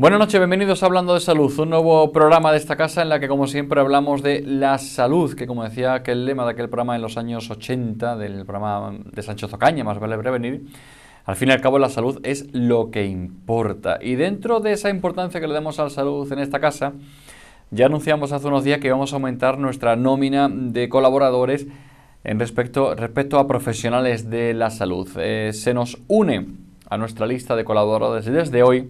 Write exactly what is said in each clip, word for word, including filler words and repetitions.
Buenas noches, bienvenidos a Hablando de Salud, un nuevo programa de esta casa en la que, como siempre, hablamos de la salud, que, como decía aquel lema de aquel programa en los años ochenta, del programa de Sánchez Ocaña, Más vale prevenir, al fin y al cabo la salud es lo que importa. Y dentro de esa importancia que le damos a la salud en esta casa, ya anunciamos hace unos días que íbamos a aumentar nuestra nómina de colaboradores en respecto, respecto a profesionales de la salud. Eh, se nos une a nuestra lista de colaboradores desde hoy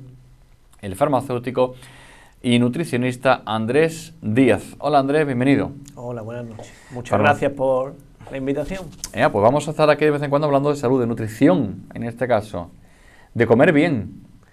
el farmacéutico y nutricionista Andrés Díaz. Hola Andrés, bienvenido. Hola, buenas noches. Muchas Farma. gracias por la invitación. Eh, pues vamos a estar aquí de vez en cuando hablando de salud, de nutrición, en este caso. De comer bien.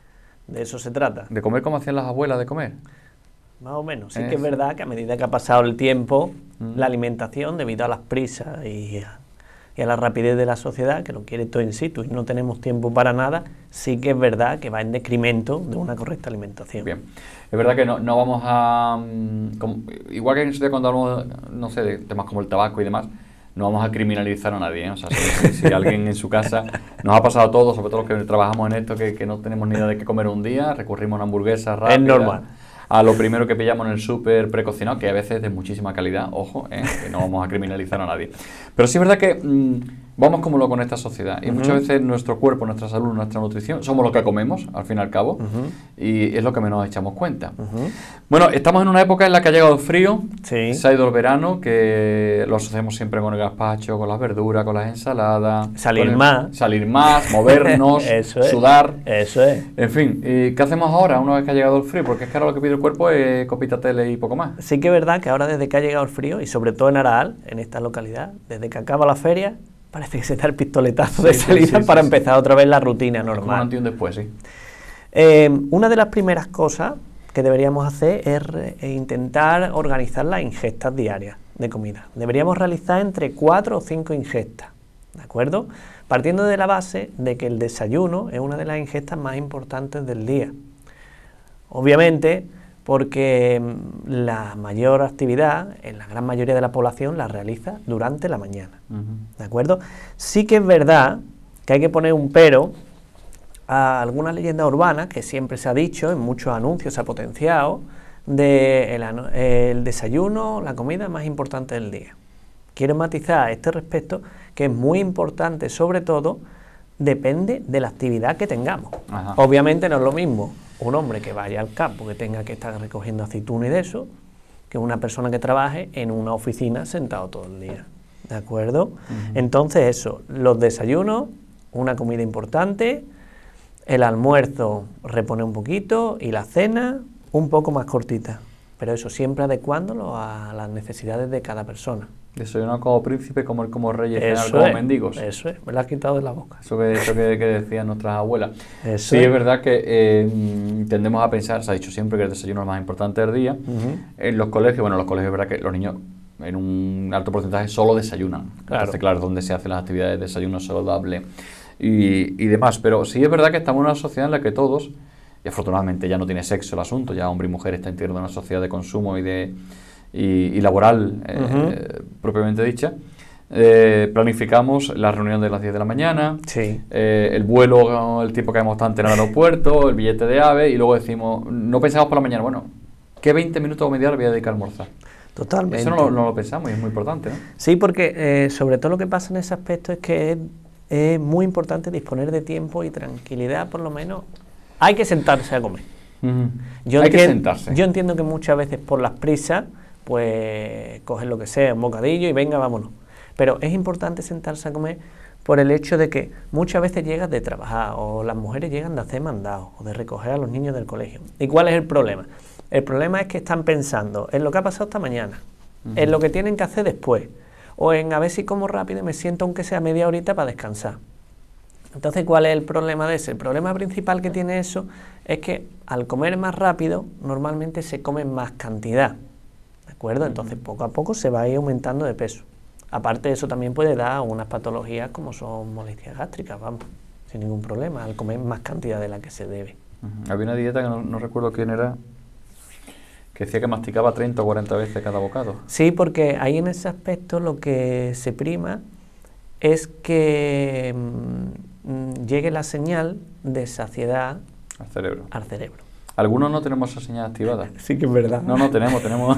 De eso se trata. De comer como hacían las abuelas de comer. Más o menos. Sí Eh, que es sí. verdad que a medida que ha pasado el tiempo, Mm. la alimentación, debido a las prisas y a, y a la rapidez de la sociedad, que lo quiere todo in situ y no tenemos tiempo para nada, sí que es verdad que va en decremento de una correcta alimentación. Bien. Es verdad que no, no vamos a... mm, como- igual que en ese día cuando hablamos, no sé, de temas como el tabaco y demás, no vamos a criminalizar a nadie, ¿eh? O sea, si, si- si alguien en su casa, nos ha pasado a todos, sobre todo los que trabajamos en esto, que, que no tenemos ni idea de qué comer un día, recurrimos a una hamburguesa rápida. Es normal. A lo primero que pillamos en el súper precocinado, que a veces es de muchísima calidad, ojo, ¿eh? Que no vamos a criminalizar a nadie. Pero sí es verdad que mmm, vamos como lo con esta sociedad. Y Ujú. muchas veces nuestro cuerpo, nuestra salud, nuestra nutrición, somos lo que comemos, al fin y al cabo, Ujú. y es lo que menos echamos cuenta. Ujú. Bueno, estamos en una época en la que ha llegado el frío, Sí. se ha ido el verano, que lo asociamos siempre con el gazpacho, con las verduras, con las ensaladas. Salir con el- más. Salir más, movernos, Eso es. sudar. Eso es. En fin, ¿y qué hacemos ahora una vez que ha llegado el frío? Porque es que ahora lo que pide el cuerpo es copita tele y poco más. Sí que es verdad que ahora desde que ha llegado el frío, y sobre todo en Araal, en esta localidad, desde que acaba la feria, parece que se da el pistoletazo de Sí, sí, salida sí, para sí, empezar otra vez la rutina Como un normal. antes y un después, sí. Eh, una de las primeras cosas que deberíamos hacer es re- e intentar organizar las ingestas diarias de comida. Deberíamos realizar entre cuatro o cinco ingestas, ¿de acuerdo? Partiendo de la base de que el desayuno es una de las ingestas más importantes del día. Obviamente, porque mm, la mayor actividad en la gran mayoría de la población la realiza durante la mañana. Ujú. ¿De acuerdo? Sí que es verdad que hay que poner un pero a algunas leyendas urbanas que siempre se ha dicho, en muchos anuncios se ha potenciado, de el, anu- el desayuno, la comida más importante del día. Quiero matizar a este respecto que es muy importante, sobre todo, depende de la actividad que tengamos. Ajá. Obviamente no es lo mismo un hombre que vaya al campo, que tenga que estar recogiendo aceitunas y de eso, que una persona que trabaje en una oficina sentado todo el día. ¿De acuerdo? Ujú. Entonces eso, los desayunos, una comida importante, el almuerzo repone un poquito y la cena un poco más cortita. Pero eso siempre adecuándolo a las necesidades de cada persona. Desayunar como príncipe, comer como rey y cenar Eso como es, mendigos. eso es, me lo has quitado de la boca. Eso que, eso que, que decían nuestras abuelas. Eso Sí, es. es verdad que eh, tendemos a pensar, se ha dicho siempre que el desayuno es lo más importante del día. Ujú. En los colegios, bueno, en los colegios es verdad que los niños en un alto porcentaje solo desayunan. Claro. Entonces, claro, es donde se hacen las actividades de desayuno saludable y, y demás. Pero sí es verdad que estamos en una sociedad en la que todos, y afortunadamente ya no tiene sexo el asunto, ya hombre y mujer está integrado en una sociedad de consumo y de y, y laboral eh, Ujú. propiamente dicha. Eh, planificamos la reunión de las diez de la mañana, Sí. eh, el vuelo, el tiempo que hemos estado en el aeropuerto, el billete de AVE, y luego decimos, no pensamos por la mañana, bueno, ¿qué veinte minutos o media hora voy a dedicar a almorzar? Totalmente. Eso no, lo- no lo pensamos y es muy importante, ¿no? Sí, porque eh, sobre todo lo que pasa en ese aspecto es que es, es muy importante disponer de tiempo y tranquilidad, por lo menos. Hay que sentarse a comer. Yo Hay que entien- sentarse. Yo entiendo que muchas veces por las prisas, pues coges lo que sea, un bocadillo y venga, vámonos. Pero es importante sentarse a comer por el hecho de que muchas veces llegas de trabajar o las mujeres llegan de hacer mandados o de recoger a los niños del colegio. ¿Y cuál es el problema? El problema es que están pensando en lo que ha pasado esta mañana, Ujú. en lo que tienen que hacer después, o en a ver si como rápido y me siento aunque sea media horita para descansar. Entonces, ¿cuál es el problema de ese? El problema principal que tiene eso es que al comer más rápido, normalmente se come más cantidad, ¿de acuerdo? Entonces, poco a poco se va a ir aumentando de peso. Aparte de eso, también puede dar unas patologías como son molestias gástricas, vamos, sin ningún problema, al comer más cantidad de la que se debe. Ujú. Había una dieta que no, no recuerdo quién era, que decía que masticaba treinta o cuarenta veces cada bocado. Sí, porque ahí en ese aspecto lo que se prima es que mm, llegue la señal de saciedad Al cerebro. al cerebro. Algunos no tenemos esa señal activada. Sí que es verdad. No, no, tenemos, tenemos.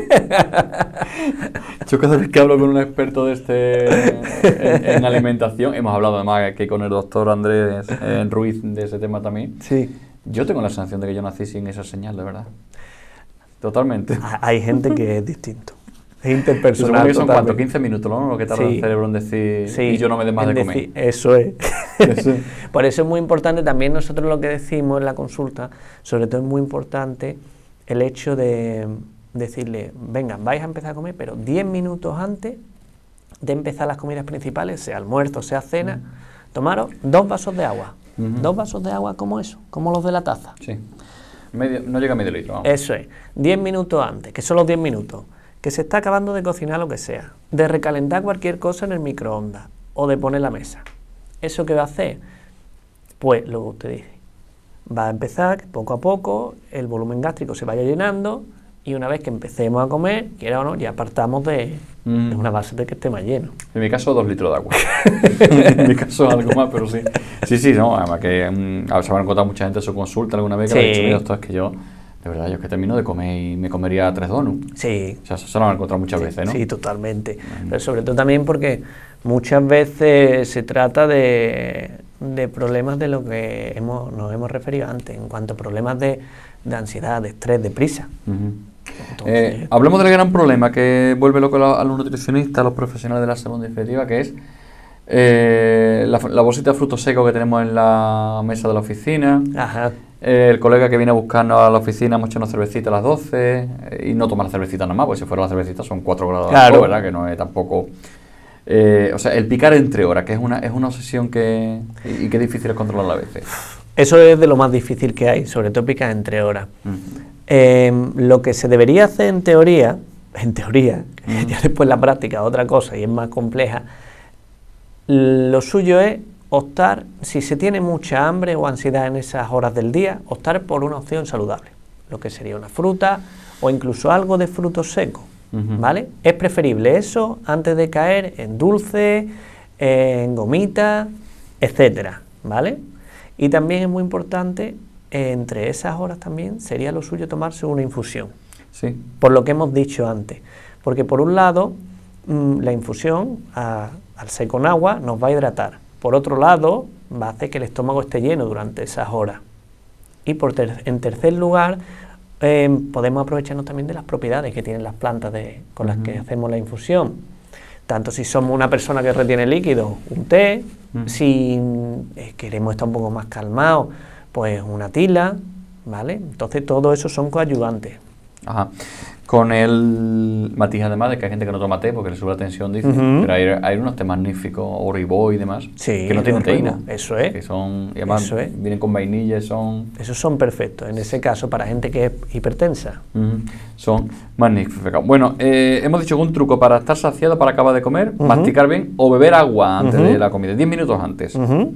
Yo cada vez que hablo con un experto de este en, en alimentación, hemos hablado además aquí con el doctor Andrés eh, Ruiz de ese tema también. Sí. Yo tengo la sensación de que yo nací sin esa señal, de verdad. Totalmente. Hay gente que es distinto. Es interpersonal. Supongo que son totalmente. cuánto, quince minutos, ¿no? Lo que tarda Sí. el cerebro en decir Sí, y yo no me dé más en de decir- comer. Eso es. Eso. Por eso es muy importante también nosotros lo que decimos en la consulta, sobre todo es muy importante el hecho de decirle, venga, vais a empezar a comer, pero diez minutos antes de empezar las comidas principales, sea almuerzo, sea cena, tomaros dos vasos de agua. Ujú. Dos vasos de agua como eso, como los de la taza. Sí. Medio- no llega a medio litro, vamos. Eso es, diez minutos antes, que son los diez minutos, que se está acabando de cocinar lo que sea, de recalentar cualquier cosa en el microondas o de poner la mesa. ¿Eso qué va a hacer? Pues luego usted dice, va a empezar que poco a poco el volumen gástrico se vaya llenando y una vez que empecemos a comer, quiera o no, ya apartamos de, Mm. de una base de que esté más lleno. En mi caso, dos litros de agua. En mi caso, algo más, pero sí. Sí, sí, no, además que mm, a ver, se habrán encontrado mucha gente en su consulta alguna vez que Sí. me ha dicho, mira, esto es que yo, de verdad, yo es que termino de comer y me comería tres donuts. Sí, O sea, eso se lo han encontrado muchas veces, ¿no? sí, totalmente. Pero sobre todo también porque muchas veces se trata de, de problemas de lo que hemos, nos hemos referido antes, en cuanto a problemas de, de ansiedad, de estrés, de prisa. Ujú. Entonces, Eh, hablemos del gran problema que vuelve loco a los, a los nutricionistas, a los profesionales de la salud en definitiva, que es eh, la, la bolsita de frutos secos que tenemos en la mesa de la oficina, ajá, eh, el colega que viene a buscarnos a la oficina, hemos hecho una cervecita a las doce eh, y no toma la cervecita nada más, porque si fuera la cervecita son cuatro grados de Claro. alcohol, ¿verdad? Que no es tampoco... eh, o sea, el picar entre horas, que es una, es una obsesión que, y, y que es difícil de controlar a veces. eso es de lo más difícil que hay, sobre todo picar entre horas. Ujú. Eh, lo que se debería hacer en teoría, en teoría, Ujú. ya después la práctica es otra cosa y es más compleja, lo suyo es optar, si se tiene mucha hambre o ansiedad en esas horas del día, optar por una opción saludable, lo que sería una fruta o incluso algo de frutos secos, Ujú. ¿vale? Es preferible eso antes de caer en dulce, en gomita, etcétera, ¿vale? Y también es muy importante, entre esas horas también sería lo suyo tomarse una infusión, Sí. por lo que hemos dicho antes, porque por un lado mm, la infusión a- al ser con agua nos va a hidratar, por otro lado va a hacer que el estómago esté lleno durante esas horas y por ter- en tercer lugar eh, podemos aprovecharnos también de las propiedades que tienen las plantas de, con las que Ujú. hacemos la infusión, tanto si somos una persona que retiene líquido, un té, Ujú. si eh, queremos estar un poco más calmados, pues una tila, ¿vale? Entonces todo eso son coadyuvantes. Ajá. Con el matiz además de que hay gente que no toma té porque le sube la tensión, dice, Ujú. pero hay, hay unos tés magníficos, Oribó y demás, Sí, que no tienen los teína. Oribó, eso es. Que son, y además Eso es. vienen con vainilla y son, Esos son perfectos, en ese caso para gente que es hipertensa. ujú, son magníficos. Bueno, eh, hemos dicho que un truco para estar saciado, para acabar de comer, Ujú. masticar bien o beber agua antes Ujú. de la comida, diez minutos antes. Ujú.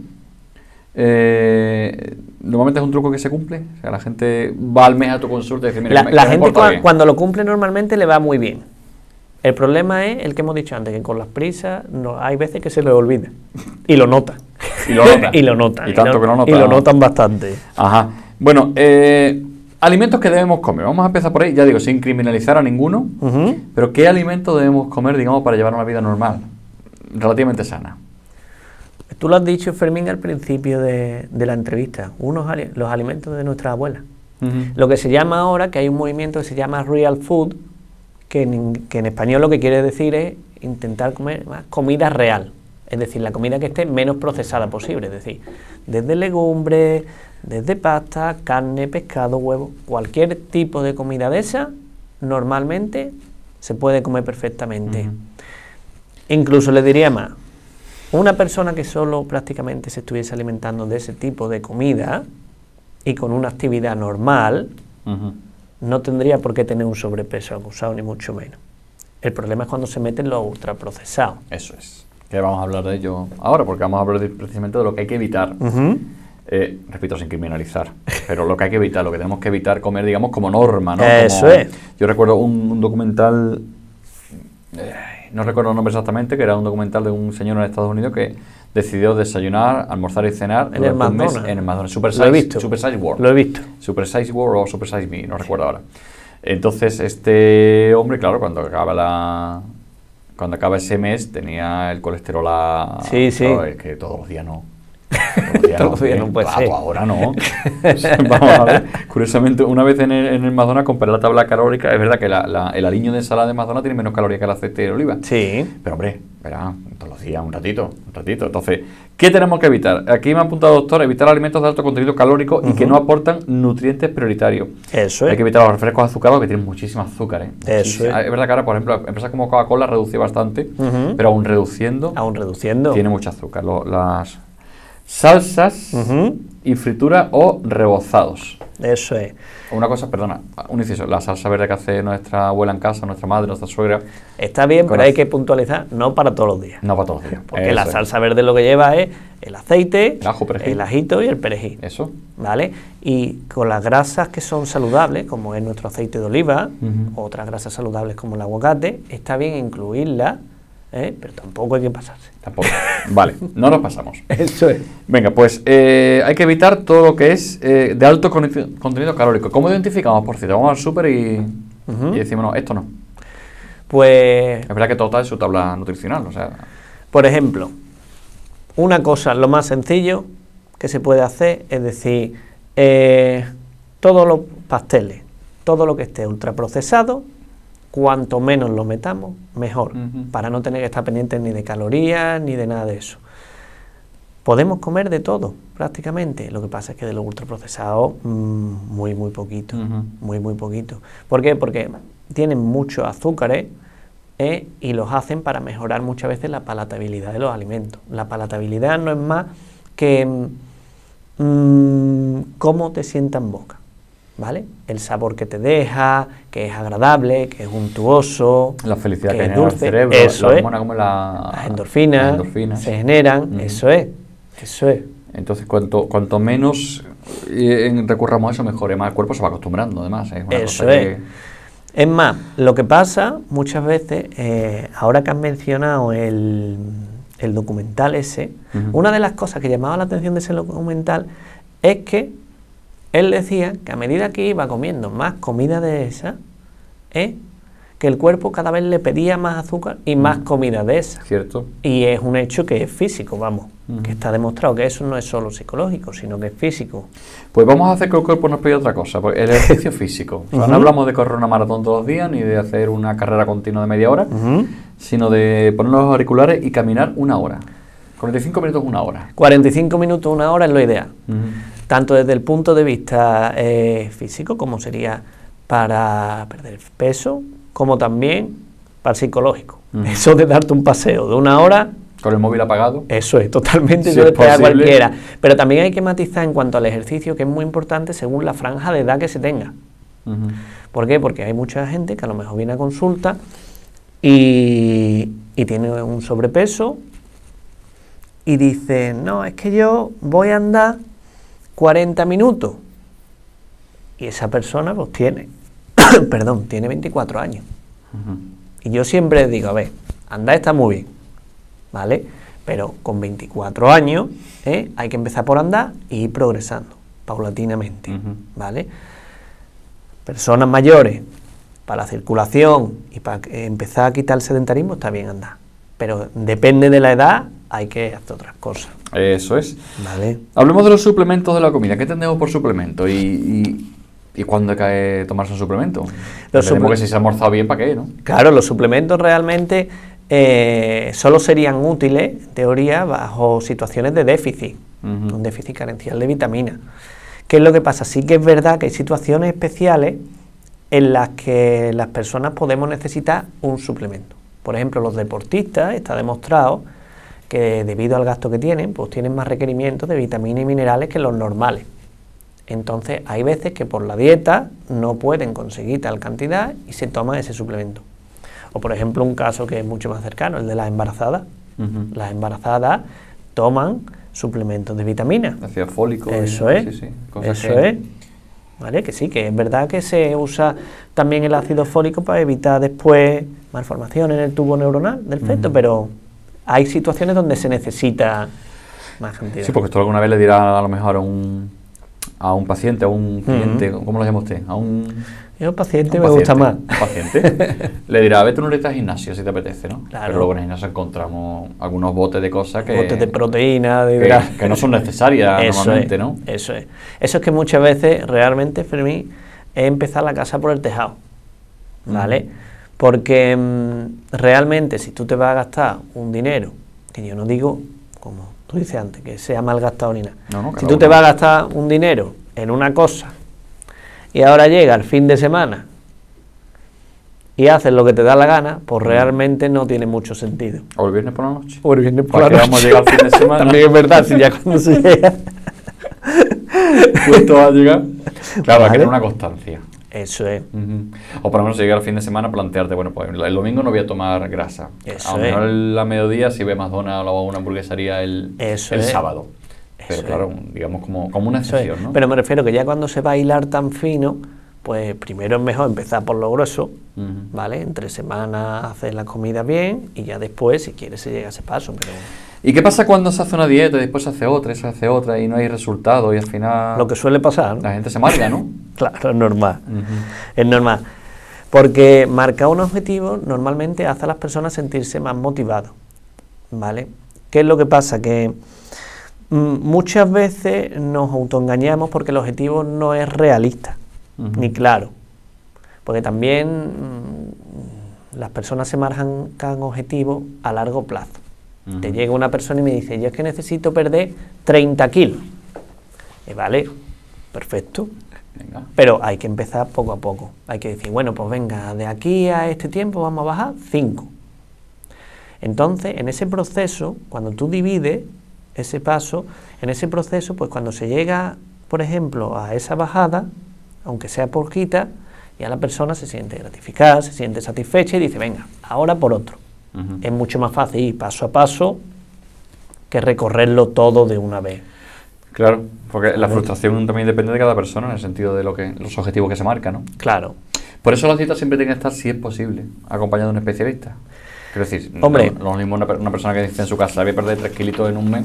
Eh, normalmente es un truco que se cumple. O sea, la gente va al mes a tu consulta y dice, mira, La, que me- la que me gente porto cua- bien". cuando lo cumple normalmente le va muy bien. El problema es el que hemos dicho antes, que con las prisas no, hay veces que se les olvida. Y lo notan. Y lo notan. y lo notan. Y tanto que lo notan. Y lo notan bastante. Ajá. Bueno, eh, alimentos que debemos comer. Vamos a empezar por ahí, ya digo, sin criminalizar a ninguno. Ujú. Pero ¿qué alimentos debemos comer, digamos, para llevar una vida normal? Relativamente sana. Tú lo has dicho, Fermín, al principio de, de la entrevista. Unos ali- los alimentos de nuestra abuela. Lo que se llama ahora, que hay un movimiento que se llama Real Food, que en, in- que en español lo que quiere decir es intentar comer más comida real. Es decir, la comida que esté menos procesada posible. Es decir, desde legumbres, desde pasta, carne, pescado, huevo, cualquier tipo de comida de esa, normalmente se puede comer perfectamente. Ujú. Incluso le diría más, una persona que solo prácticamente se estuviese alimentando de ese tipo de comida y con una actividad normal, Ujú. no tendría por qué tener un sobrepeso acusado, ni mucho menos. El problema es cuando se meten los ultraprocesados. Eso es. Que vamos a hablar de ello ahora, porque vamos a hablar de- precisamente de lo que hay que evitar. Ujú. Eh, repito, sin criminalizar, pero lo que hay que evitar, lo que tenemos que evitar comer, digamos, como norma, ¿no? Eso Como- es. Yo recuerdo un, un documental, eh, no recuerdo el nombre exactamente, que era un documental de un señor en Estados Unidos que decidió desayunar, almorzar y cenar en el durante un mes McDonald's. en el McDonald's. Super Lo he Size, visto. Super Size World. Lo he visto. Super Size World o Super Size Me, no recuerdo ahora. Entonces, este hombre, claro, cuando acaba la... Cuando acaba ese mes tenía el colesterol a... Sí, sí. Claro, es que todos los días no. Todos los días Todos los días ¿eh? no puede Claro, ser. ahora no. Vamos a ver. Curiosamente, una vez en el, en el Madonna compré la tabla calórica. Es verdad que la, la, el aliño de ensalada de Madonna tiene menos calorías que el aceite de oliva. Sí. Pero hombre, verá, todos los días, un ratito, un ratito. Entonces, ¿qué tenemos que evitar? Aquí me ha apuntado, doctor, evitar alimentos de alto contenido calórico y Ujú. que no aportan nutrientes prioritarios. Eso Hay es. que evitar los refrescos azucarados que tienen muchísimo azúcar, ¿eh? Eso Muchísimo. es. Es verdad que ahora, por ejemplo, empresas como Coca-Cola reduce bastante, Ujú. pero aún reduciendo, Aún reduciendo. tiene mucho azúcar. Lo- las salsas Ujú. y fritura o rebozados. Eso es. Una cosa, perdona, un inciso, la salsa verde que hace nuestra abuela en casa, nuestra madre, nuestra suegra, Está bien, Con pero hay az- que puntualizar, no para todos los días. no para todos los días. Porque Eso la es. salsa verde lo que lleva es el aceite, El ajo, perejil. el ajito y el perejil. Eso. ¿Vale? Y con las grasas que son saludables, como es nuestro aceite de oliva, Ujú. otras grasas saludables como el aguacate, está bien incluirlas, ¿eh? Pero tampoco hay que pasarse. Tampoco. Vale, no nos pasamos. Eso es. Venga, pues eh, hay que evitar todo lo que es eh, de alto conti- contenido calórico. ¿Cómo identificamos, por cierto? Vamos al súper y, Ujú. y decimos, no, esto no. Pues, Es verdad que todo está en su tabla nutricional, o sea... por ejemplo, una cosa, lo más sencillo que se puede hacer es decir, eh, todos los pasteles, todo lo que esté ultraprocesado, cuanto menos lo metamos, mejor, Ujú. para no tener que estar pendientes ni de calorías ni de nada de eso. Podemos comer de todo, prácticamente. Lo que pasa es que de lo ultraprocesado, mmm, muy, muy poquito. Ujú. Muy, muy poquito. ¿Por qué? Porque tienen muchos azúcares ¿eh? y los hacen para mejorar muchas veces la palatabilidad de los alimentos. La palatabilidad no es más que mmm, cómo te sienta en boca, ¿vale? El sabor que te deja, que es agradable, que es untuoso, La felicidad que, que es genera el dulce, cerebro, eso la es. hormona como la... Las endorfinas, las endorfinas. se generan, Ujú. eso es, eso es. Entonces, cuanto, cuanto menos eh, recurramos a eso, mejor. Además, el cuerpo se va acostumbrando, además. Es una Eso cosa es. que... Es más, lo que pasa muchas veces, eh, ahora que has mencionado el, el documental ese, Ujú. una de las cosas que llamaba la atención de ese documental es que él decía que a medida que iba comiendo más comida de esa, ¿eh? que el cuerpo cada vez le pedía más azúcar y más Mm. comida de esa. ¿Cierto? Y es un hecho que es físico, vamos, Ujú. que está demostrado que eso no es solo psicológico, sino que es físico. Pues vamos a hacer que el cuerpo nos pida otra cosa, porque el ejercicio físico. O sea, Ujú. no hablamos de correr una maratón todos los días, ni de hacer una carrera continua de media hora, Ujú. sino de ponernos los auriculares y caminar una hora. cuarenta y cinco minutos, una hora. cuarenta y cinco minutos, una hora es lo ideal. Ujú. Tanto desde el punto de vista eh, físico, como sería para perder peso, como también para el psicológico. Ujú. Eso de darte un paseo de una hora, Con el móvil apagado. eso es totalmente Si yo es le pega a posible. cualquiera. Pero también hay que matizar en cuanto al ejercicio, que es muy importante según la franja de edad que se tenga. Ujú. ¿Por qué? Porque hay mucha gente que a lo mejor viene a consulta y, y tiene un sobrepeso y dice, no, es que yo voy a andar cuarenta minutos. Y esa persona pues tiene, perdón, tiene veinticuatro años. Ujú. Y yo siempre digo, a ver, andar está muy bien, ¿vale? Pero con veinticuatro años ¿eh? hay que empezar por andar y ir progresando, paulatinamente, Ujú. ¿vale? Personas mayores, para la circulación y para que- empezar a quitar el sedentarismo está bien andar. Pero depende de la edad, hay que hacer otras cosas, Eso es. ¿vale? Hablemos de los suplementos de la comida. ¿Qué entendemos por suplemento? ¿Y, y, y cuándo cae tomarse un suplemento? Entendemos suple- que si se ha almorzado bien, ¿para qué, no? Claro, los suplementos realmente eh, solo serían útiles, en teoría, bajo situaciones de déficit, Ujú. un déficit carencial de vitamina. ¿Qué es lo que pasa? Sí que es verdad que hay situaciones especiales en las que las personas podemos necesitar un suplemento. Por ejemplo, los deportistas, está demostrado que debido al gasto que tienen, pues tienen más requerimientos de vitaminas y minerales que los normales. Entonces, hay veces que por la dieta no pueden conseguir tal cantidad y se toman ese suplemento. O, por ejemplo, un caso que es mucho más cercano, el de las embarazadas. Ujú. Las embarazadas toman suplementos de vitaminas. Ácido fólico. y- Eso es, Sí, sí. Cosas eso que, es. ¿vale? Que sí, que es verdad que se usa también el ácido fólico para evitar después malformaciones en el tubo neuronal del feto, uh-huh. pero hay situaciones donde se necesita más cantidad. Sí, porque esto alguna vez le dirá a lo mejor a un, a un paciente, a un cliente, uh-huh. ¿cómo lo llama usted? A un... Yo paciente un me paciente, gusta más. Un paciente. Le dirá, vete un horita al gimnasio si te apetece, ¿no? Claro. Pero luego en el gimnasio encontramos algunos botes de cosas que... Botes de proteína, de que, que no son necesarias eso normalmente, es, ¿no? Eso es. Eso es que muchas veces, realmente, Fermín, es empezar la casa por el tejado, ¿vale? Mm. Porque mmm, realmente, si tú te vas a gastar un dinero, que yo no digo, como tú dices antes, que sea mal gastado ni nada. No, no, si tú te vas a gastar un dinero en una cosa y ahora llega el fin de semana y haces lo que te da la gana, pues realmente no tiene mucho sentido. O el viernes por la noche. O el viernes por la noche. vamos a llegar al fin de semana. También es verdad, si ya cuando se llega... Justo va a llegar. Claro, ¿Vale? hay que tener una constancia. Eso es. Uh-huh. O por lo menos si llega al fin de semana, plantearte, bueno, pues el domingo no voy a tomar grasa. Eso a lo mejor es. el, a mediodía si ve McDonald's o una hamburguesaría el, Eso el es. sábado. Pero Eso claro, es. digamos como, como una excepción, es. ¿no? Pero me refiero que ya cuando se va a hilar tan fino, pues primero es mejor empezar por lo grueso, uh-huh. ¿vale? Entre semanas hacer la comida bien y ya después, si quieres, se llega a ese paso, pero... ¿Y qué pasa cuando se hace una dieta y después se hace otra y se hace otra y no hay resultado y al final... Lo que suele pasar, ¿no? La gente se amarga, ¿no? Claro, es normal, uh-huh. es normal. Porque marcar un objetivo normalmente hace a las personas sentirse más motivadas, ¿vale? ¿Qué es lo que pasa? Que mm, muchas veces nos autoengañamos porque el objetivo no es realista, uh-huh. ni claro. Porque también mmm, las personas se marcan objetivos a largo plazo. Uh-huh. Te llega una persona y me dice, yo es que necesito perder treinta kilos. Y vale, perfecto. Venga. Pero hay que empezar poco a poco. Hay que decir, bueno, pues venga, de aquí a este tiempo vamos a bajar cinco. Entonces, en ese proceso, cuando tú divides ese paso, en ese proceso, pues cuando se llega, por ejemplo, a esa bajada, aunque sea poquita, ya la persona se siente gratificada, se siente satisfecha y dice, venga, ahora por otro. Uh-huh. Es mucho más fácil ir paso a paso que recorrerlo todo de una vez. Claro, porque la frustración también depende de cada persona en el sentido de lo que los objetivos que se marcan, ¿no? Claro. Por eso las dietas siempre tienen que estar, si es posible, acompañado de un especialista. Quiero decir, Hombre, no, no es lo mismo una, una persona que dice en su casa, voy a perder tres kilitos en un mes,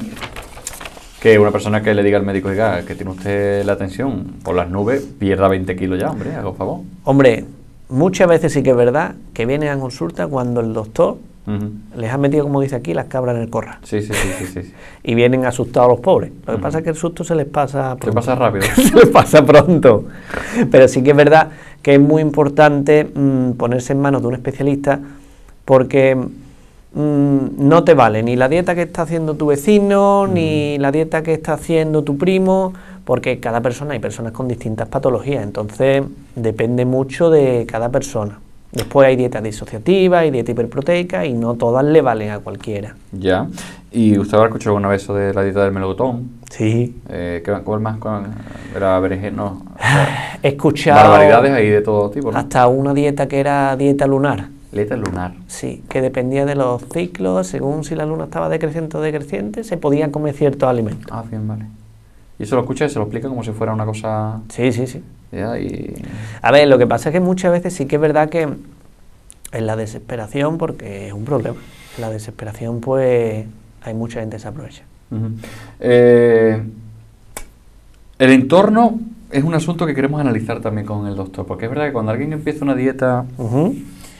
que una persona que le diga al médico, oiga, que tiene usted la tensión por las nubes, pierda veinte kilos ya, hombre, haga por favor. Hombre, muchas veces sí que es verdad que vienen a consulta cuando el doctor uh-huh. les ha metido, como dice aquí, las cabras en el corral. Sí, sí, sí, sí, sí. Y vienen asustados los pobres. Lo que uh-huh. pasa es que el susto se les pasa pronto. Se pasa rápido. se les pasa pronto. Pero sí que es verdad que es muy importante mmm, ponerse en manos de un especialista porque mmm, no te vale ni la dieta que está haciendo tu vecino, uh-huh. ni la dieta que está haciendo tu primo, porque cada persona, hay personas con distintas patologías, entonces depende mucho de cada persona. Después hay dieta disociativa, hay dieta hiperproteica y no todas le valen a cualquiera. Ya. ¿Y usted habrá escuchado alguna vez eso de la dieta del melocotón? Sí. Eh, ¿Cuál más? ¿Cuál era berenjena? No. He escuchado... Barbaridades ahí de todo tipo, ¿no? Hasta una dieta que era dieta lunar. Dieta lunar. Sí, que dependía de los ciclos, según si la luna estaba decreciente o decreciente, se podían comer ciertos alimentos. Ah, bien, vale. Y eso lo escucha y se lo explica como si fuera una cosa... Sí, sí, sí. Ya, y... A ver, lo que pasa es que muchas veces sí que es verdad que en la desesperación, porque es un problema, en la desesperación pues hay mucha gente que se aprovecha. Uh-huh. eh, el entorno es un asunto que queremos analizar también con el doctor, porque es verdad que cuando alguien empieza una dieta uh-huh.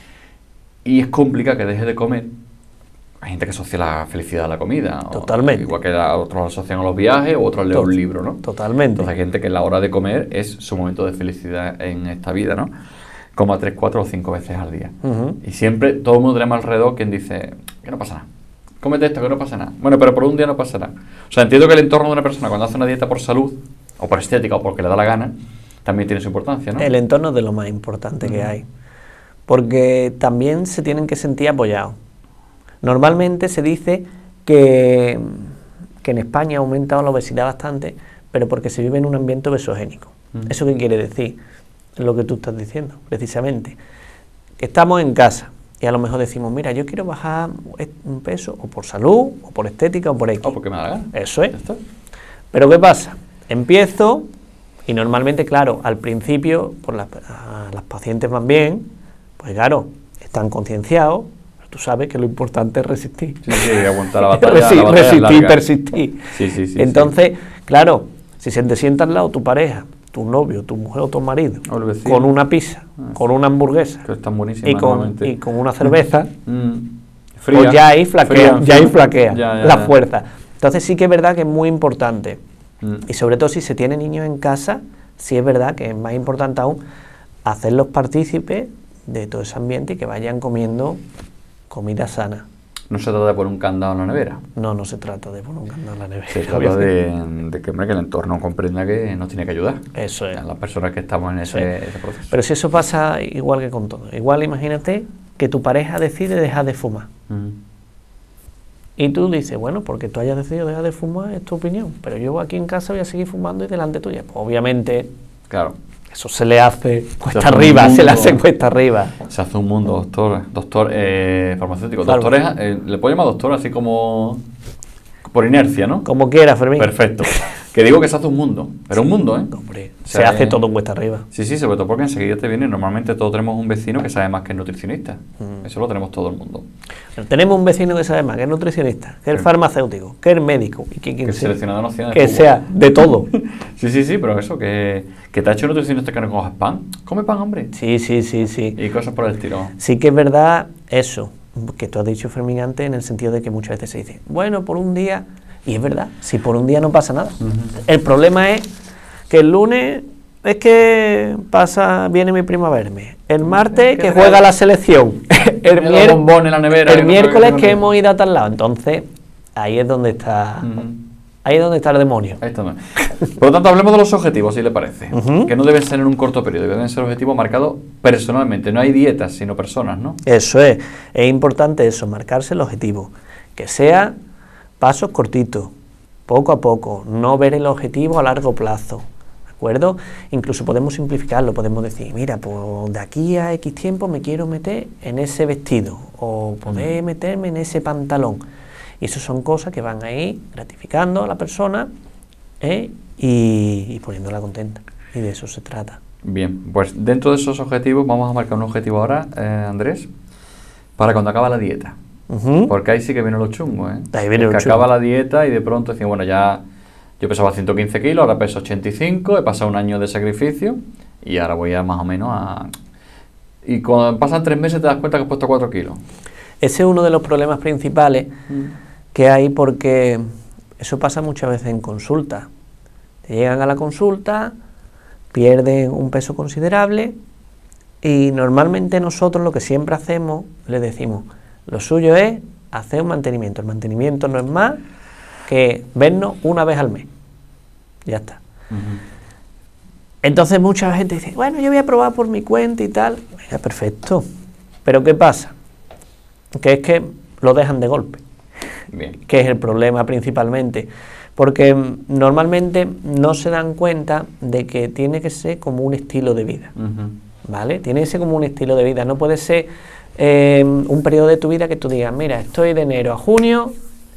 y es complicado que deje de comer, hay gente que asocia la felicidad a la comida. Totalmente. O, igual que la, otros asocian a los viajes o otros a leer un libro, ¿no? Totalmente. Entonces hay gente que la hora de comer es su momento de felicidad en esta vida, ¿no? Coma tres, cuatro o cinco veces al día. Uh-huh. Y siempre todo el mundo tenemos alrededor quien dice que no pasa nada. Cómete esto, que no pasa nada. Bueno, pero por un día no pasa nada. O sea, entiendo que el entorno de una persona cuando hace una dieta por salud, o por estética, o porque le da la gana, también tiene su importancia, ¿no? El entorno es de lo más importante uh-huh. que hay. Porque también se tienen que sentir apoyados. Normalmente se dice que, que en España ha aumentado la obesidad bastante, pero porque se vive en un ambiente obesogénico. Uh-huh. ¿Eso qué quiere decir? Lo que tú estás diciendo, precisamente. Que estamos en casa y a lo mejor decimos, mira, yo quiero bajar un peso, o por salud, o por estética, o por X. O porque me da la gana. Eso es. Pero ¿qué pasa? Empiezo Y normalmente, claro, al principio, por las, las pacientes van bien, pues claro, están concienciados, pero tú sabes que lo importante es resistir. Sí, sí, aguantar la batalla. Resistir, la batalla resistir, larga. persistir. Sí, sí, sí. Entonces, sí. claro, si se te sienta al lado tu pareja, tu novio, tu mujer o tu marido, con una pizza, ah, con una hamburguesa, que están buenísimas, y, con, y con una cerveza, mm. Fría, pues ya ahí flaquea, fría, ya ahí flaquea ya, ya, la ya. fuerza. Entonces sí que es verdad que es muy importante. Mm. Y sobre todo si se tiene niños en casa, sí es verdad que es más importante aún hacerlos partícipes de todo ese ambiente y que vayan comiendo comida sana. No se trata de poner un candado en la nevera. No, no se trata de poner un candado en la nevera. Se trata de, de que, hombre, que el entorno comprenda que nos tiene que ayudar. Eso es. A las personas que estamos en ese, Sí. ese proceso. Pero si eso pasa igual que con todo. Igual imagínate que tu pareja decide dejar de fumar. Mm. Y tú dices, bueno, porque tú hayas decidido dejar de fumar es tu opinión, pero yo aquí en casa voy a seguir fumando y delante tuya. Pues obviamente, claro. eso se le hace cuesta se hace arriba, se le mundo, hace cuesta arriba. Se hace un mundo, doctor, doctor eh, farmacéutico. Claro. Doctores, eh, le puedo llamar doctor así como por inercia, ¿no? Como quiera, Fermín. Perfecto. Que digo que se hace un mundo, pero un mundo, ¿eh? Hombre, O sea, se hace eh, todo cuesta arriba. Sí, sí, sobre todo porque enseguida te viene, normalmente todos tenemos un vecino que sabe más que el nutricionista. Mm. Eso lo tenemos todo el mundo. Pero tenemos un vecino que sabe más, que es nutricionista, que es Sí. farmacéutico, que es médico, y que, Que el sea, seleccionador nacional de que fútbol. sea de todo. Sí, sí, sí, pero eso, que, que te ha hecho nutricionista que no cojas pan. Come pan, hombre. Sí, sí, sí, sí. Y cosas por el estilo. Sí que es verdad eso, que tú has dicho, Fermín, antes, en el sentido de que muchas veces se dice, bueno, por un día, y es verdad, si por un día no pasa nada. Uh-huh. El problema es que el lunes es que pasa, viene mi primo a verme, el martes que que te juega da- la selección, el, Tiene los mier- bombones en la nevera. el que no miércoles sabe que no- hemos ido a tal lado, entonces ahí es donde está, Ujú. ahí es donde está el demonio. Ahí está. ¿No? Por lo tanto, hablemos de los objetivos, si le parece. Ujú. Que no deben ser en un corto periodo, deben ser objetivos marcados personalmente. No hay dietas, sino personas, ¿no? Eso es, es importante eso, marcarse el objetivo, que sea pasos cortitos, poco a poco, no ver el objetivo a largo plazo, ¿de acuerdo? Incluso podemos simplificarlo, podemos decir, mira, pues de aquí a X tiempo me quiero meter en ese vestido, o poder meterme en ese pantalón, y eso son cosas que van a ir gratificando a la persona, ¿eh? y, y poniéndola contenta, y de eso se trata. Bien, pues dentro de esos objetivos vamos a marcar un objetivo ahora, eh, Andrés, para cuando acaba la dieta. Ujú. Porque ahí sí que viene lo chungo, ¿eh? Ahí viene lo Porque chungo. acaba la dieta y de pronto decimos, bueno, ya yo pesaba ciento quince kilos, ahora peso ochenta y cinco, he pasado un año de sacrificio y ahora voy a más o menos a... Y cuando pasan tres meses te das cuenta que has puesto cuatro kilos. Ese es uno de los problemas principales que hay, porque eso pasa muchas veces en consulta. Te llegan a la consulta, pierden un peso considerable y normalmente nosotros lo que siempre hacemos, les decimos, lo suyo es hacer un mantenimiento. El mantenimiento no es más que vernos una vez al mes. Ya está. Ujú. Entonces mucha gente dice, bueno, yo voy a probar por mi cuenta y tal. Venga, perfecto. Pero ¿qué pasa? Que es que lo dejan de golpe, Bien. que es el problema principalmente, porque mm, normalmente no se dan cuenta de que tiene que ser como un estilo de vida, Ujú. ¿vale? Tiene que ser como un estilo de vida, no puede ser eh, un periodo de tu vida que tú digas, mira, estoy de enero a junio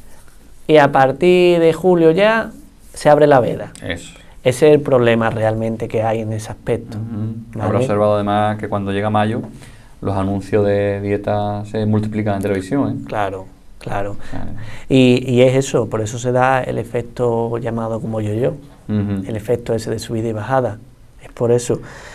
y a partir de julio ya se abre la veda. Eso. Ese es el problema realmente que hay en ese aspecto. Ujú. ¿vale? Habrá observado además que cuando llega mayo los anuncios de dieta se multiplican en televisión, ¿eh? Claro, claro. O sea, Y, y es eso, por eso se da el efecto llamado como yo-yo, ujú. el efecto ese de subida y bajada, es por eso.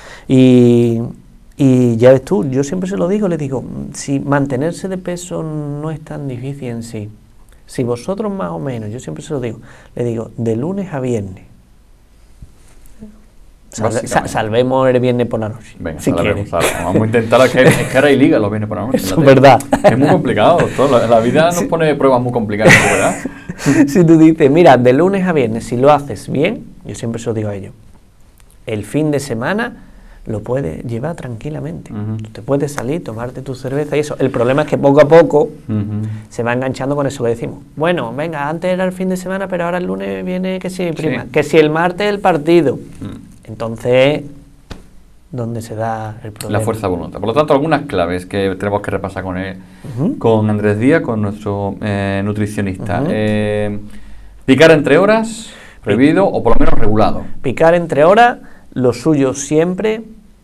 Y, y ya ves tú, yo siempre se lo digo, le digo, si mantenerse de peso no es tan difícil en sí, si vosotros más o menos, yo siempre se lo digo, le digo, de lunes a viernes, salve- sa- Básicamente. salvemos el viernes por la noche, Venga, si salvemos, quieres. salvemos. Vamos a intentar, es que, es que ahora hay liga los viene por la noche. Eso en es la tele. verdad. Es muy complicado, doctor. La, la vida nos pone pruebas muy complicadas, ¿verdad? Si tú dices, mira, de lunes a viernes, si lo haces bien, yo siempre se lo digo a ellos, el fin de semana lo puedes llevar tranquilamente. Ujú. Tú te puedes salir, tomarte tu cerveza y eso. El problema es que poco a poco Ujú. se va enganchando con eso que decimos. Bueno, venga, antes era el fin de semana, pero ahora el lunes viene que si prima, Sí. que si el martes el partido. Mm. Entonces, ¿dónde se da el problema? La fuerza de voluntad. Por lo tanto, algunas claves que tenemos que repasar con él, Ujú. con Andrés Díaz, con nuestro eh, nutricionista. Ujú. Eh, picar entre horas. Prohibido o por lo menos regulado. Picar entre horas, lo suyo siempre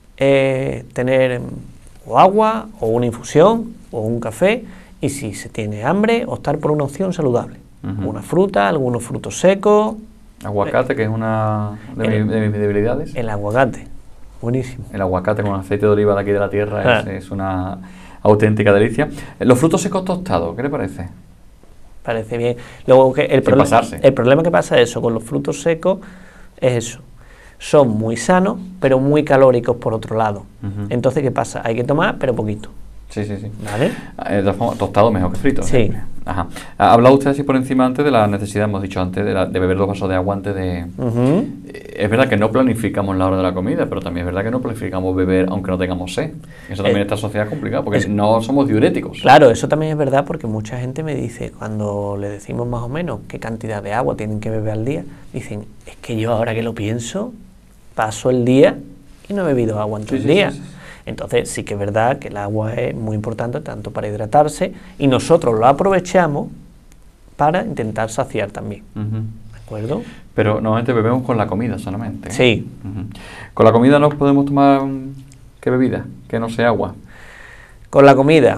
es tener o agua, o una infusión, o un café, y si se tiene hambre, optar por una opción saludable. Uh-huh. Una fruta, algunos frutos secos. Aguacate, que es una de, el, mi, de mis debilidades. El aguacate, buenísimo. El aguacate con aceite de oliva de aquí de la tierra ah. es, es una auténtica delicia. Los frutos secos tostados, ¿qué le parece? Parece bien. Luego que el, proble el problema que pasa es eso, con los frutos secos, es eso. Son muy sanos, pero muy calóricos por otro lado. Uh-huh. Entonces, ¿qué pasa? Hay que tomar, pero poquito. Sí, sí, sí. ¿Vale? Eh, de forma, tostado mejor que frito. Sí. Ajá. Ha hablado usted así por encima antes de la necesidad, hemos dicho antes, de, la, de beber dos vasos de agua antes de... Uh-huh. eh, es verdad que no planificamos la hora de la comida, pero también es verdad que no planificamos beber aunque no tengamos sed. Eso también eh, está asociado complicado, porque es, no somos diuréticos. Claro, eso también es verdad, porque mucha gente me dice, cuando le decimos más o menos qué cantidad de agua tienen que beber al día, dicen, es que yo ahora que lo pienso, paso el día y no he bebido agua en todo sí, el día. Sí, sí, sí. Entonces sí que es verdad que el agua es muy importante tanto para hidratarse y nosotros lo aprovechamos para intentar saciar también. Uh-huh. ¿De acuerdo? Pero normalmente bebemos con la comida solamente, ¿eh? Sí. Uh-huh. ¿Con la comida no podemos tomar qué bebida? Que no sea agua. Con la comida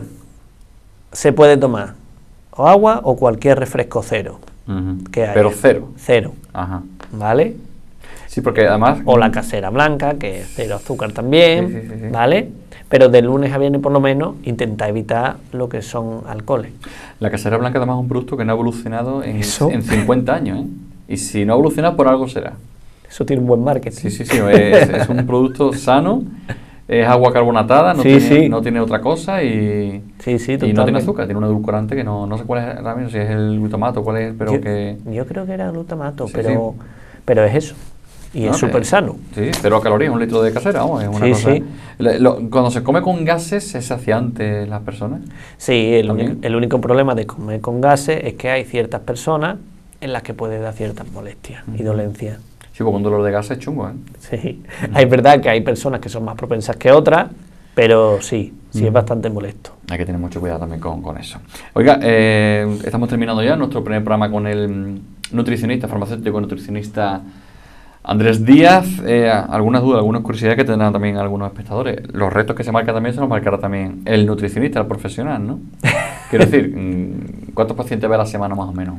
se puede tomar o agua o cualquier refresco cero. Uh-huh. Que haya. Pero cero. Cero. Ajá. ¿Vale? Sí, porque además... O la casera blanca, que es cero azúcar también, sí, sí, sí, sí. ¿vale? Pero de lunes a viernes por lo menos intenta evitar lo que son alcoholes. La casera blanca además es un producto que no ha evolucionado en, en cincuenta años, ¿eh? Y si no ha evolucionado, por algo será. Eso tiene un buen marketing. Sí, sí, sí, es, es un producto sano, es agua carbonatada, no, sí, tiene, sí. no tiene otra cosa y, sí, sí, y no tiene azúcar, tiene un edulcorante que no, no sé cuál es, también, si es el glutamato, cuál es, pero yo, que... Yo creo que era glutamato, sí, pero, sí. pero es eso. Y no, es súper sano. Sí, cero calorías, un litro de casera, vamos, es una sí, cosa... Sí. Lo, cuando se come con gases, ¿es saciante las personas? Sí, el, único, el único problema de comer con gases es que hay ciertas personas en las que puede dar ciertas molestias uh-huh. y dolencias. Sí, porque un dolor de gases es chungo, ¿eh? Sí, uh-huh. Es verdad que hay personas que son más propensas que otras, pero sí, sí uh-huh. es bastante molesto. Hay que tener mucho cuidado también con, con eso. Oiga, eh, estamos terminando ya nuestro primer programa con el nutricionista, farmacéutico nutricionista Andrés Díaz. Eh, algunas dudas, algunas curiosidades que tendrán también algunos espectadores. Los retos que se marcan también se los marcará también el nutricionista, el profesional, ¿no? Quiero decir, ¿cuántos pacientes ve a la semana más o menos?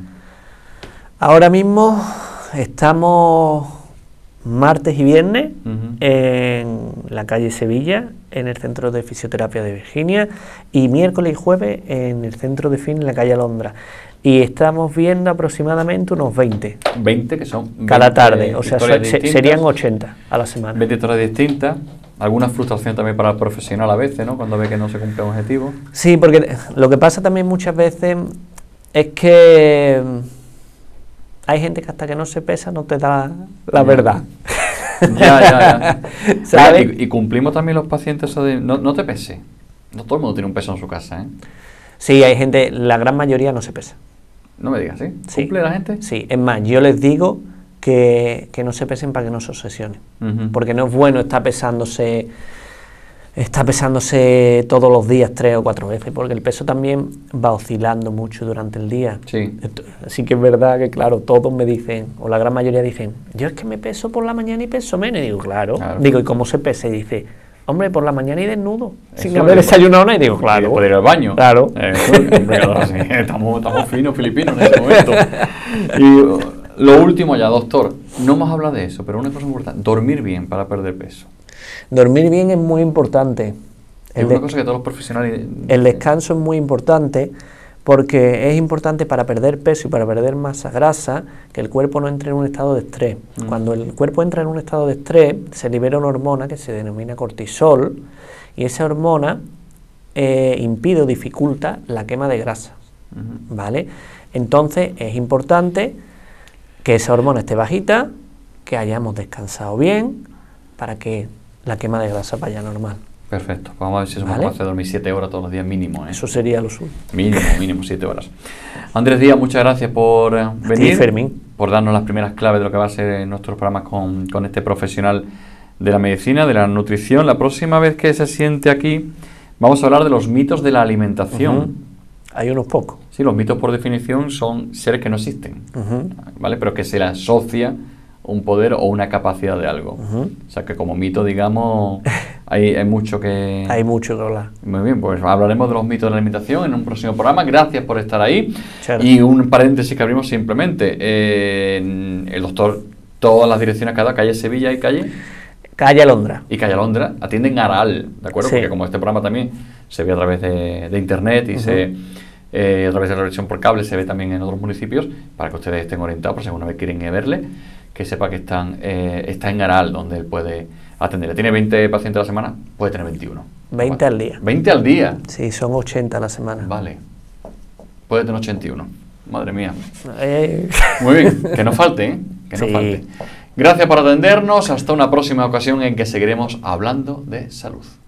Ahora mismo estamos martes y viernes uh-huh. en la calle Sevilla, en el Centro de Fisioterapia de Virginia, y miércoles y jueves en el Centro de Fin en la calle Alondra. Y estamos viendo aproximadamente unos veinte. veinte que son veinte cada tarde, o sea, so, se, serían ochenta a la semana. veinte historias distintas, alguna frustración también para el profesional a veces, ¿no? Cuando ve que no se cumple un objetivo. Sí, porque lo que pasa también muchas veces es que hay gente que hasta que no se pesa no te da la verdad. Ya, ya, ya. ¿Sabes? Y, y cumplimos también los pacientes eso de no, no te pese. No todo el mundo tiene un peso en su casa, ¿eh? Sí, hay gente, la gran mayoría no se pesa. No me digas, ¿sí? ¿Cumple sí. la gente? Sí, es más, yo les digo que, que no se pesen para que no se obsesionen. Uh-huh. Porque no es bueno estar pesándose, estar pesándose todos los días tres o cuatro veces, porque el peso también va oscilando mucho durante el día. Sí. Así que es verdad que, claro, todos me dicen, o la gran mayoría dicen, yo es que me peso por la mañana y peso menos. Y digo, claro. claro. Digo, ¿y cómo se pesa? Y dice, hombre, por la mañana y desnudo, eso sin haber desayunado nada. Y digo, claro. Poder ir al baño. Claro. Eh, hombre, claro sí, estamos, estamos finos filipinos en este momento. Y lo último ya, doctor, no hemos hablado de eso, pero una cosa importante, dormir bien para perder peso. Dormir bien es muy importante. Es el una cosa que todos los profesionales... El descanso es muy importante porque es importante para perder peso y para perder masa grasa que el cuerpo no entre en un estado de estrés. Mm. Cuando el cuerpo entra en un estado de estrés, se libera una hormona que se denomina cortisol, y esa hormona eh, impide o dificulta la quema de grasa, mm. ¿vale? Entonces es importante que esa hormona esté bajita, que hayamos descansado bien, para que la quema de grasa vaya normal. Perfecto, pues vamos a ver si somos ¿Vale? capaces de dormir siete horas todos los días mínimo, ¿eh? Eso sería lo suyo. Mínimo, mínimo, siete horas. Andrés Díaz, muchas gracias por eh, venir, sí, Fermín. por darnos las primeras claves de lo que va a ser nuestros programas con, con este profesional de la medicina, de la nutrición. La próxima vez que se siente aquí, vamos a hablar de los mitos de la alimentación. Uh-huh. Hay unos pocos. Sí, los mitos por definición son seres que no existen, Uh-huh. ¿vale? Pero que se le asocia un poder o una capacidad de algo. Uh-huh. O sea, que como mito, digamos, hay, hay mucho que... Hay mucho que hablar. Muy bien, pues hablaremos de los mitos de la alimentación en un próximo programa. Gracias por estar ahí. Muchas Y un paréntesis que abrimos simplemente. Eh, el doctor, todas las direcciones, cada calle Sevilla y calle... Calle Alondra. y Calle Alondra atienden a Aral, ¿de acuerdo? Sí. Porque como este programa también se ve a través de, de internet y Uh-huh. se eh, a través de la televisión por cable se ve también en otros municipios, para que ustedes estén orientados, por si alguna vez quieren ir a verle, que sepa que están eh, está en Aral, donde él puede atender. ¿Tiene veinte pacientes a la semana? Puede tener veintiuno. veinte al día. ¿veinte al día? Sí, son ochenta a la semana. Vale. Puede tener ochenta y uno. Madre mía. Eh, Muy bien, que no falte, ¿eh? Que no Sí. falte. Gracias por atendernos. Hasta una próxima ocasión en que seguiremos hablando de salud.